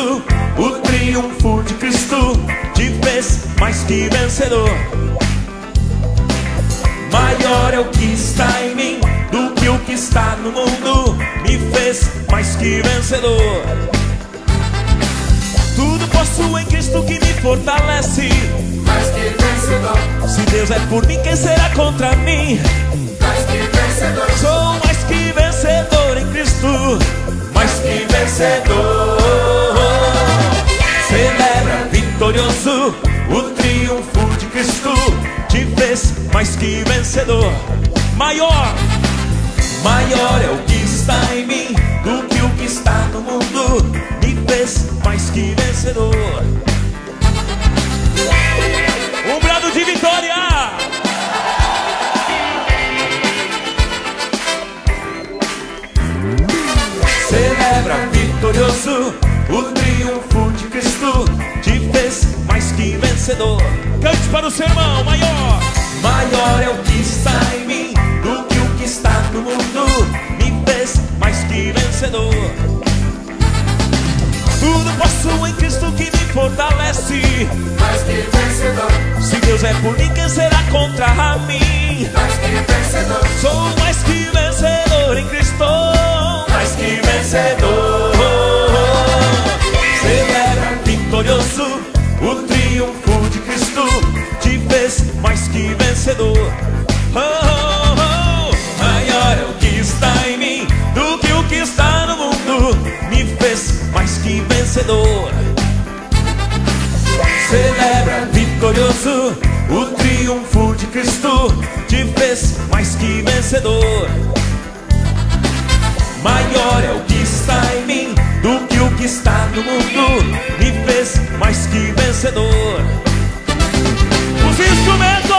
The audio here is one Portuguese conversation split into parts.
vitorioso. O triunfo de Cristo te fez mais que vencedor. Maior é o que está em mim do que o que está no mundo. Me fez mais que vencedor. Tudo posso em Cristo que me fortalece. Mais que vencedor. Se Deus é por mim, quem será contra mim? Mais que vencedor. Sou mais que vencedor em Cristo. Mais que vencedor. Celebra vitorioso. O triunfo de Cristo te fez mais que vencedor. Maior é o que está em mim do que o que está no mundo. Me fez mais que vencedor. Um brado de vitória. Celebra vitorioso. O triunfo de Cristo te fez mais que vencedor. Cante para o seu irmão. Maior é o que está em mim do que o que está no mundo. Me fez mais que vencedor. Tudo posso em Cristo que me fortalece. Mais que vencedor. Se Deus é por mim, quem será contra mim? Mais que vencedor. Sou mais que vencedor em Cristo. Mais que vencedor. Celebra vitorioso. O triunfo de Cristo te fez mais que vencedor. Maior é o que está em mim do que o que está no mundo. Me fez mais que vencedor. Celebra vitorioso. O triunfo de Cristo te fez mais que vencedor. Maior é o que está em mim do que o que está no mundo. Me fez mais que vencedor. Os instrumentos.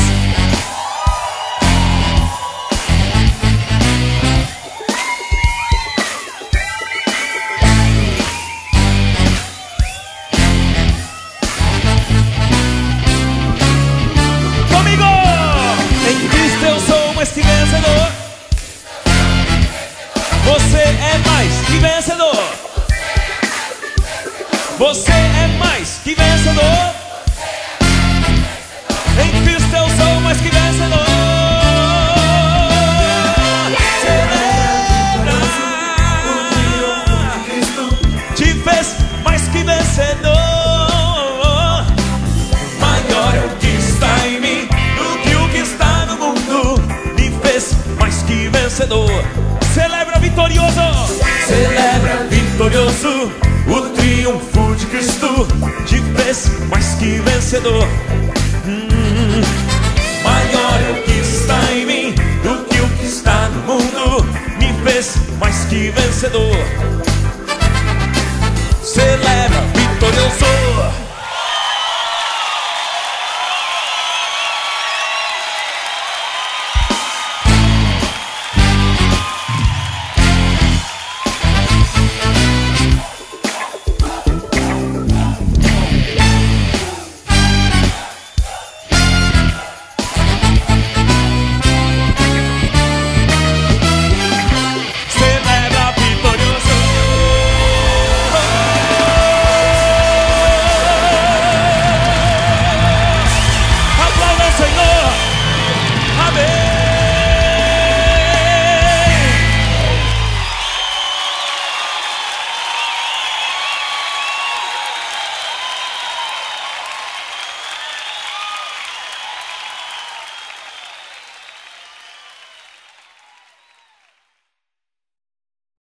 Comigo! Em Cristo eu sou mais que vencedor. Você é mais que vencedor. Você é mais que vencedor. Em Cristo eu sou mais que vencedor. Celebra. Te fez mais que vencedor. Maior é o que está em mim do que o que está no mundo. Me fez mais que vencedor. Celebra vitorioso. Celebra vitorioso. O triunfo de Cristo te fez mais que vencedor. Maior é o que está em mim do que o que está no mundo. Me fez mais que vencedor.